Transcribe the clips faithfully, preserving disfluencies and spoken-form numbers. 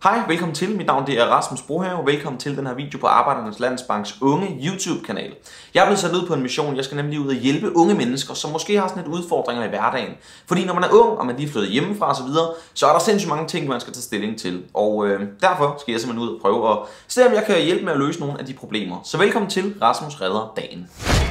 Hej, velkommen til. Mit navn det er Rasmus Brohave. Velkommen til den her video på Arbejdernes Landsbanks unge YouTube-kanal. Jeg er blevet sat ud på en mission. Jeg skal nemlig ud og hjælpe unge mennesker, som måske har sådan lidt udfordringer i hverdagen. Fordi når man er ung, og man lige er flyttet hjemmefra osv., så, så er der sindssygt mange ting, man skal tage stilling til. Og øh, derfor skal jeg simpelthen ud og prøve at se, om jeg kan hjælpe med at løse nogle af de problemer. Så velkommen til Rasmus redder dagen.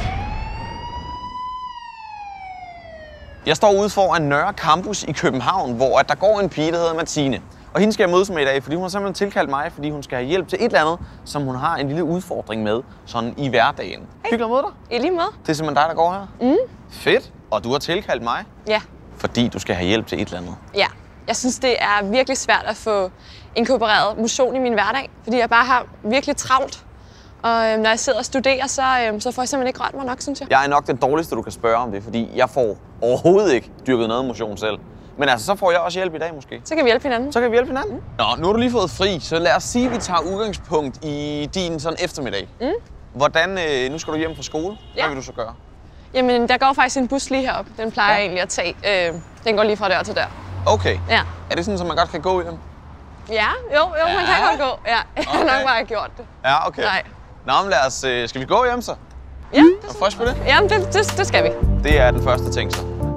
Jeg står ude foran Nørre Campus i København, hvor der går en pige, der hedder Martine. Og hende skal jeg mødes med i dag, fordi hun har simpelthen tilkaldt mig, fordi hun skal have hjælp til et eller andet, som hun har en lille udfordring med, sådan i hverdagen. Hey. Hyggeligt at møde dig. I lige måde. Det er simpelthen dig, der går her? Mm. Fedt. Og du har tilkaldt mig? Ja. Fordi du skal have hjælp til et eller andet? Ja. Jeg synes, det er virkelig svært at få inkorporeret motion i min hverdag, fordi jeg bare har virkelig travlt. Og øhm, når jeg sidder og studerer, så, øhm, så får jeg simpelthen ikke rørt mig nok, synes jeg. Jeg er nok den dårligste, du kan spørge om det, fordi jeg får overhovedet ikke dyrket noget motion selv. Men altså, så får jeg også hjælp i dag måske. Så kan vi hjælpe hinanden. Så kan vi hjælpe hinanden. Mm. Nå, nu har du lige fået fri, så lad os sige, at vi tager udgangspunkt i din sådan eftermiddag. Mm. Hvordan, øh, nu skal du hjem fra skole. Ja. Hvad vil du så gøre? Jamen, der går faktisk en bus lige herop. Den plejer ja. jeg egentlig at tage. Øh, den går lige fra dør til dør. Okay. Ja. Er det sådan, at man godt kan gå hjem? Ja, jo, jo, ja. man kan godt gå. Ja, jeg har okay. nok bare gjort det. Ja, okay. Nej. Nå, men lad os, øh, skal vi gå hjem så? Ja, det er frisk på det? Jamen, det, det, det skal vi. Det er den første ting så.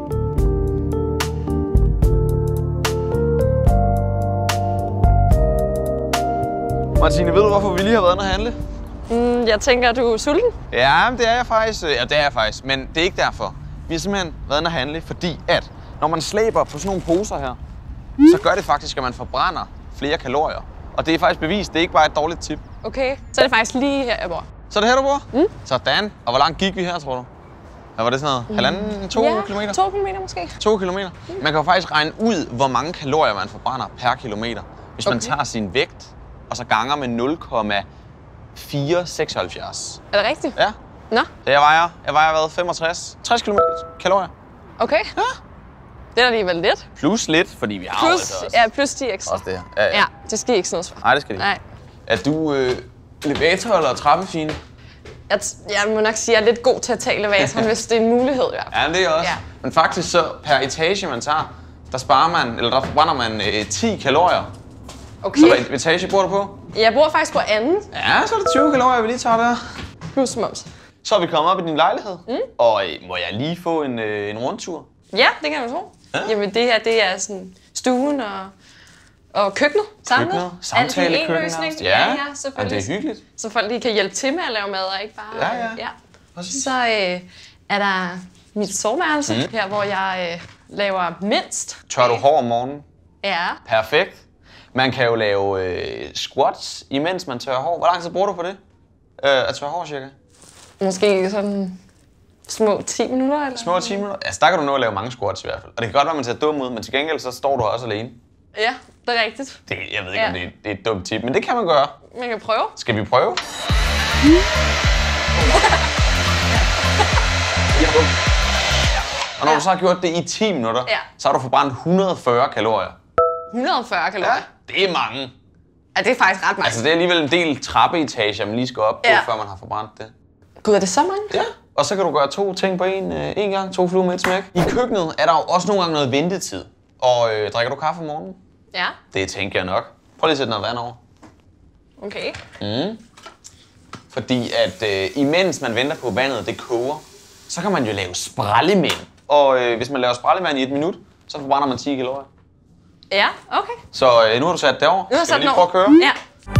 Martine, ved du, hvorfor vi lige har været inde og handle? Mm, jeg tænker, du er sulten? Ja, det er jeg faktisk. Ja, det er jeg faktisk. Men det er ikke derfor. Vi har simpelthen været inde og handle, fordi at når man slæber på sådan nogle poser her, mm. så gør det faktisk, at man forbrænder flere kalorier. Og det er faktisk bevist. Det er ikke bare et dårligt tip. Okay, så er det faktisk lige her, jeg bor. Så er det her, du bor? Mm. Sådan. Og hvor langt gik vi her, tror du? Hvad var det sådan noget? Mm. Halvanden, to ja, kilometer? to kilometer måske. To kilometer. Mm. Man kan jo faktisk regne ud, hvor mange kalorier man forbrænder per kilometer. Hvis okay. man tager sin vægt, og så ganger med nul komma fire seksoghalvfjerds. Er det rigtigt? Ja. Nå. Så jeg vejer, jeg vejer hvad, femogtres? tres kalorier. Okay. Ja. Det er alligevel lidt. Plus lidt, fordi vi har plus, også. Ja, plus de ekstra. Også det, ja, ja. Ja, det skal I ikke sådan for. Nej, det skal de ikke. Nej. Er du øh, elevator eller trappefine? Jeg, jeg må nok sige, at jeg er lidt god til at tage elevatoren, hvis det er en mulighed i hvert fald. Ja, det er også. Ja. Men faktisk så per etage, man tager, der sparer man, eller der forbrænder man øh, ti kalorier. Okay. Så hvad etage bor du på? Jeg bor faktisk på anden. Ja, så er det tyve kalorier, vi lige tager der. Plus moms. Så er vi kommet op i din lejlighed. Mm. Og øh, må jeg lige få en, øh, en rundtur? Ja, det kan du tro. Ja. Jamen det her, det er sådan stuen og, og køkkenet samlet. Køkkenet, samtalekøkkenet. Ja, ja, selvfølgelig. Ja, det er hyggeligt. Så folk lige kan hjælpe til med at lave mad, og ikke bare... Ja, ja. ja. Så øh, er der mit soveværelse, mm. her hvor jeg øh, laver mindst. Tør du hår om morgenen? Ja. Perfekt. Man kan jo lave øh, squats, imens man tørrer hår. Hvor lang tid bruger du på det? Øh, at tørre hår, cirka? Måske sådan små ti minutter, eller? Små ti minutter? Altså, der kan du nå at lave mange squats i hvert fald. Og det kan godt være, at man ser dum ud, men til gengæld så står du også alene. Ja, det er rigtigt. Det, jeg ved ikke, ja. om det er, det er et dumt tip, men det kan man gøre. Man kan prøve. Skal vi prøve? Mm. ja. Og når ja. du så har gjort det i ti minutter, ja. så har du forbrændt et hundrede og fyrre kalorier. et hundrede og fyrre kalorier? Ja, det er mange. Ja, det er faktisk ret mange. Altså, det er alligevel en del trappeetager, man lige skal op på, ja. før man har forbrændt det. Gud, er det så mange? Ja. Og så kan du gøre to ting på en, øh, en gang, to fluer med et smæk. I køkkenet er der jo også nogle gange noget ventetid. Og øh, drikker du kaffe om morgenen? Ja. Det tænker jeg nok. Prøv lige at sætte noget vand over. Okay. Mm. Fordi at øh, imens man venter på, at vandet det koger, så kan man jo lave sprællemænd. Og øh, hvis man laver sprællemænd i et minut, så forbrænder man ti kalorier. Ja, okay. Så øh, nu har du sat det over. Nu har Skal sat vi lige prøve at køre? Ja.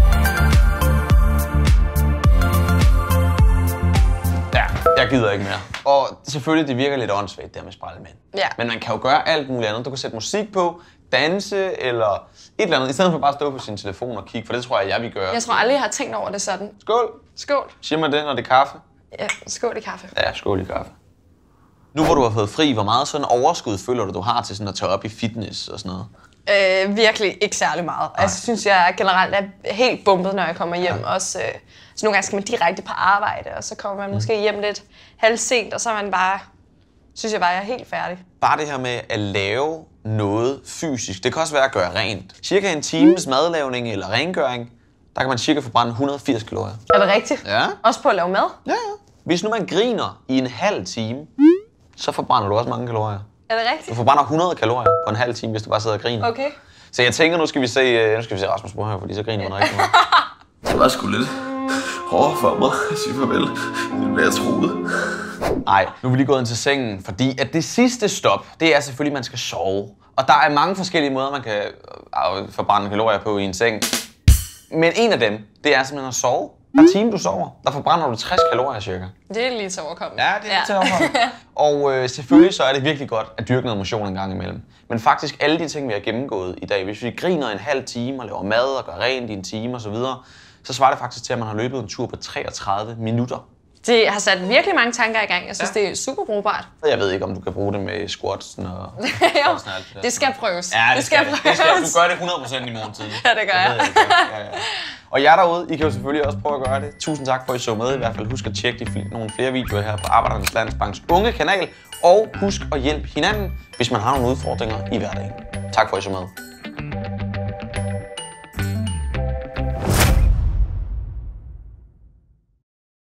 Ja, jeg gider ikke mere. Og selvfølgelig, det virker lidt åndssvagt, det her med sprællemænd. Ja. Men man kan jo gøre alt muligt andet. Du kan sætte musik på, danse eller et eller andet, i stedet for bare at stå på sin telefon og kigge, for det tror jeg, jeg vil gøre. Jeg tror aldrig, jeg har tænkt over det sådan. Skål! Skål! Siger man det, når det er kaffe? Ja, skål i kaffe. Ja, skål i kaffe. Nu hvor du har fået fri, hvor meget sådan overskud føler du, du har til sådan at tage op i fitness og sådan noget? Øh, virkelig ikke særlig meget. Ej. Altså, synes jeg generelt er helt bumpet, når jeg kommer hjem. Ja. Også, øh, så nogle gange skal man direkte på arbejde, og så kommer man mm. måske hjem lidt halvsent, og så er man bare, synes jeg bare, jeg er helt færdig. Bare det her med at lave noget fysisk, det kan også være at gøre rent. Cirka en times madlavning eller rengøring, der kan man cirka forbrænde et hundrede og firs kalorier. Er det rigtigt? Ja. Også på at lave mad? Ja, ja. Hvis nu man griner i en halv time, så forbrænder du også mange kalorier. Er det rigtigt? Du forbrænder hundrede kalorier på en halv time, hvis du bare sidder og griner. Okay. Så jeg tænker, nu skal vi se, nu skal vi se Rasmus Brohave, fordi så griner man rigtig meget. Det var sgu lidt hårdt for mig at sige farvel. Det bliver jeg troet. Nej, nu er vi lige gået ind til sengen, fordi at det sidste stop, det er selvfølgelig, at man skal sove. Og der er mange forskellige måder, man kan øh, forbrænde kalorier på i en seng. Men en af dem, det er simpelthen at sove. Hver time du sover, der forbrænder du tres kalorier cirka. Det er lige til overkommende. Ja, det er lige til overkommende. Og øh, selvfølgelig så er det virkelig godt at dyrke noget motion en gang imellem. Men faktisk alle de ting, vi har gennemgået i dag, hvis vi griner en halv time og laver mad og gør rent i en time osv., så, så svarer det faktisk til, at man har løbet en tur på treogtredive minutter. Det har sat virkelig mange tanker i gang. Jeg synes, ja. det er super brugbart. Jeg ved ikke, om du kan bruge det med squatsen og... jo, det, det skal prøves. Ja, det, det skal, skal prøves. Det skal, du gør det hundrede procent i morgen tidlig. Ja, det gør jeg. jeg. Ja, ja. Og jer derude, I kan jo selvfølgelig også prøve at gøre det. Tusind tak for, at I så med. I hvert fald husk at tjekke de fl- nogle flere videoer her på Arbejdernes Landsbanks unge kanal. Og husk at hjælpe hinanden, hvis man har nogle udfordringer i hverdagen. Tak for, at I så med.